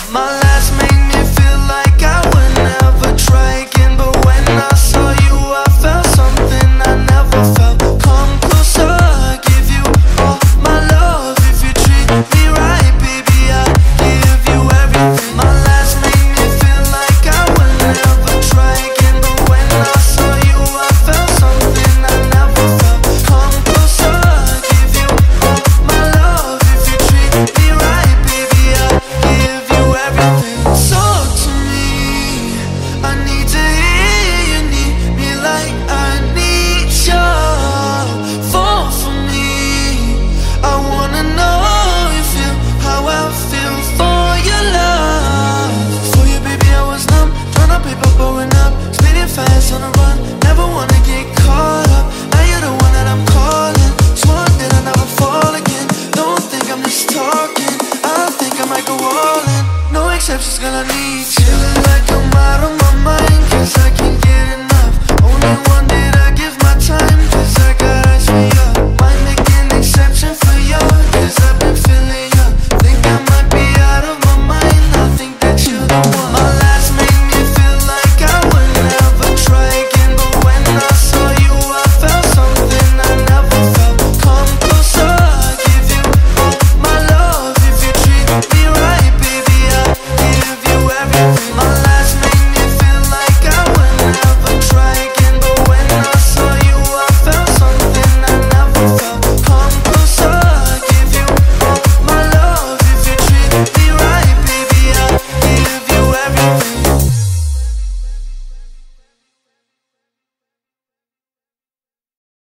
My last made me feel like I would never try again, but when I saw you I felt something I never felt. Come closer, I'll give you all my love. If you treat me right, baby, I'll give you everything. My last made me feel like I would never try again, but when I saw you I felt something I never felt. Come closer, I'll give you all my love. If you treat me right, baby, I'll give you everything. Talk to me, I need to hear you need me like I need you. Fall for me, I wanna know you feel how I feel for your love. For you, baby, I was numb, trying to paper blowing up, speeding fast on the run, never wanna get caught up. Now you're the one that I'm calling, sworn that I never fall again. Don't think I'm just talking, I think I might go all in. No exceptions, girl, I need you. Feeling like I'm out of my mind, cause I can't get enough. Only one day